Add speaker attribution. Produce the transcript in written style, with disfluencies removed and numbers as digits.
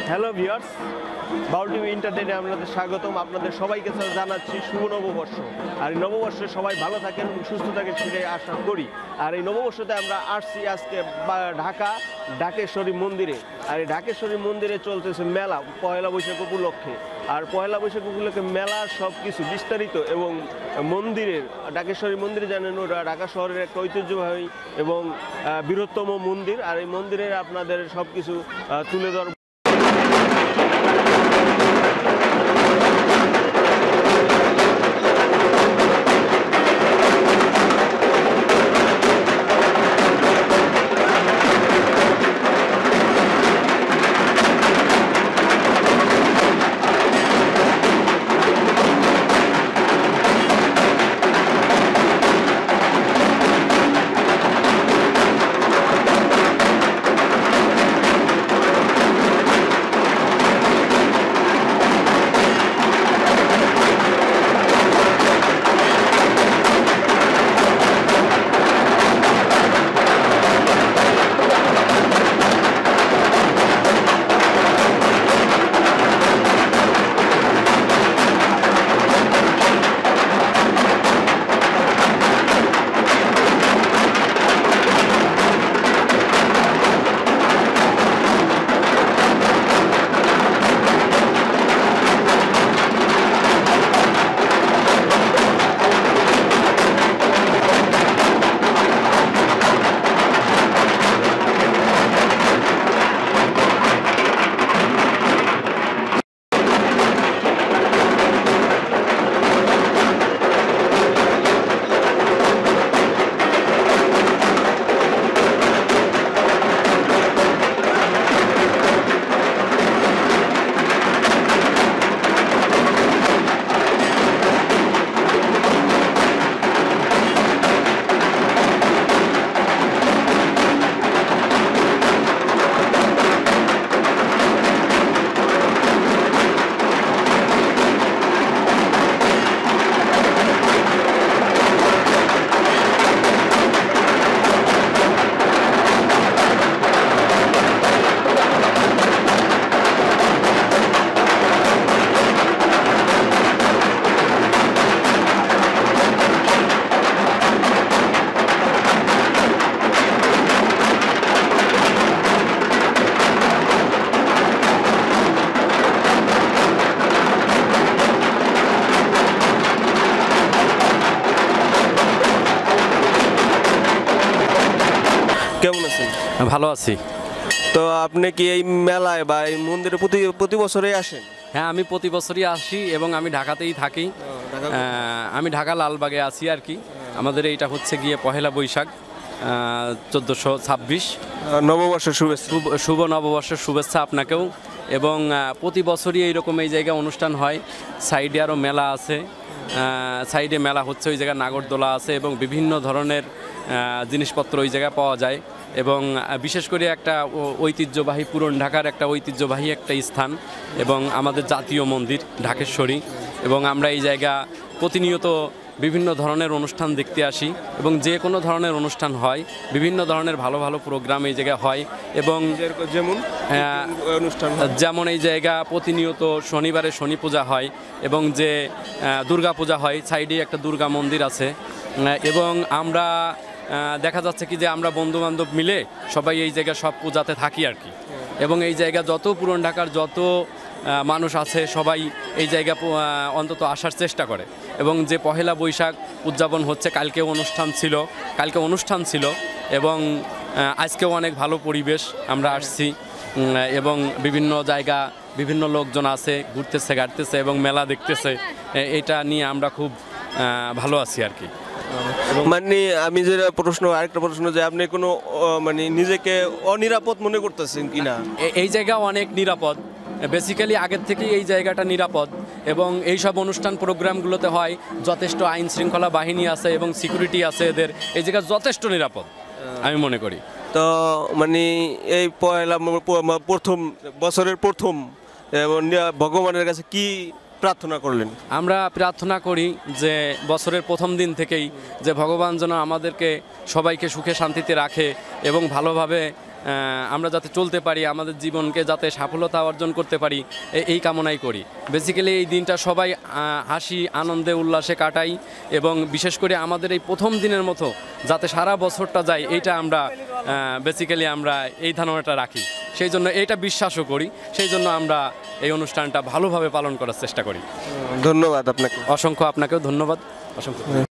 Speaker 1: Hello viewers, Baul TV এন্টারটেইনে আপনাদের স্বাগতম। আপনাদের সবাইকে জানাচ্ছি শুভ নববর্ষ। আর এই নববর্ষে সবাই ভালো থাকেন এবং সুস্থ থাকেন সেটাই আশা করি। আর এই নববর্ষতে আমরা আসছি আজকে ঢাকা ঢাকেশ্বরী মন্দিরে। আর এই ঢাকেশ্বরী মন্দিরে চলতেছে মেলা পয়লা বৈশাখ উপলক্ষে। আর পয়লা বৈশাখ উপলক্ষে মেলার সব কিছু বিস্তারিত এবং মন্দিরের ঢাকেশ্বরী মন্দিরে জানেন ওরা ঢাকা শহরের একটা ঐতিহ্যবাহী এবং বৃহত্তম মন্দির। আর এই মন্দিরের আপনাদের সব কিছু তুলে ধর। কেমন আছেন?
Speaker 2: ভালো আছি।
Speaker 1: তো আপনি কি এই মেলায় বা এই মন্দিরে প্রতি বছরেই আসেন?
Speaker 2: হ্যাঁ, আমি প্রতি বছরই আসি এবং আমি ঢাকাতেই থাকি। আমি ঢাকা লালবাগে আছি আর কি। আমাদের এইটা হচ্ছে গিয়ে পহেলা বৈশাখ 1426।
Speaker 1: নববর্ষের শুভেচ্ছা।
Speaker 2: শুভ নববর্ষের শুভেচ্ছা আপনাকেও। এবং প্রতি বছরই এইরকম এই জায়গায় অনুষ্ঠান হয়। সাইডে আরও মেলা আছে, সাইডে মেলা হচ্ছে, ওই জায়গায় নাগরদোলা আছে এবং বিভিন্ন ধরনের জিনিসপত্র ওই জায়গায় পাওয়া যায়। এবং বিশেষ করে একটা ঐতিহ্যবাহী পুরন ঢাকার একটা ঐতিহ্যবাহী একটা স্থান এবং আমাদের জাতীয় মন্দির ঢাকেশ্বরী। এবং আমরা এই জায়গা প্রতিনিয়ত বিভিন্ন ধরনের অনুষ্ঠান দেখতে আসি এবং যে কোনো ধরনের অনুষ্ঠান হয়, বিভিন্ন ধরনের ভালো ভালো প্রোগ্রাম এই জায়গায় হয়। এবং যেমন এই জায়গা প্রতিনিয়ত শনিবারে শনি পূজা হয় এবং যে দুর্গা পূজা হয়, সাইডে একটা দুর্গা মন্দির আছে। এবং আমরা দেখা যাচ্ছে কি যে আমরা বন্ধুবান্ধব মিলে সবাই এই জায়গায় সব পূজাতে থাকি আর কি। এবং এই জায়গা যত পুরন ঢাকার যত মানুষ আছে সবাই এই জায়গা অন্তত আসার চেষ্টা করে। এবং যে পহেলা বৈশাখ উদযাপন হচ্ছে, কালকে অনুষ্ঠান ছিল এবং আজকেও অনেক ভালো পরিবেশ, আমরা আসছি এবং বিভিন্ন জায়গা বিভিন্ন লোকজন আছে, ঘুরতেছে গাড়তেছে এবং মেলা দেখতেছে। এটা নিয়ে আমরা খুব ভালো আছি আর কি।
Speaker 1: মানে আমি যেটা আরেকটা প্রশ্ন যে আপনি কোনো মানে নিজেকে অনিরাপদ মনে করতেছেন কিনা?
Speaker 2: এই জায়গা অনেক নিরাপদ, বেসিক্যালি আগের থেকেই এই জায়গাটা নিরাপদ এবং এই সব অনুষ্ঠান প্রোগ্রামগুলোতে হয় যথেষ্ট আইন শৃঙ্খলা বাহিনী আছে এবং সিকিউরিটি আছে, এদের এই জায়গা যথেষ্ট নিরাপদ আমি মনে করি।
Speaker 1: তো মানে এই পয়লা প্রথম বছরের প্রথম ভগবানের কাছে কি প্রার্থনা করলেন?
Speaker 2: আমরা প্রার্থনা করি যে বছরের প্রথম দিন থেকেই যে ভগবান যেন আমাদেরকে সবাইকে সুখে শান্তিতে রাখে এবং ভালোভাবে আমরা যাতে চলতে পারি, আমাদের জীবনকে যাতে সফলতা অর্জন করতে পারি, এই কামনাই করি। বেসিক্যালি এই দিনটা সবাই হাসি আনন্দে উল্লাসে কাটাই, এবং বিশেষ করে আমাদের এই প্রথম দিনের মতো যাতে সারা বছরটা যায়, এইটা আমরা বেসিক্যালি আমরা এই ধারণাটা রাখি। সেই জন্য এইটা বিশ্বাসও করি, সেই জন্য আমরা এই অনুষ্ঠানটা ভালোভাবে পালন করার চেষ্টা করি।
Speaker 1: ধন্যবাদ আপনাকে।
Speaker 2: অসংখ্য আপনাকেও ধন্যবাদ, অসংখ্য।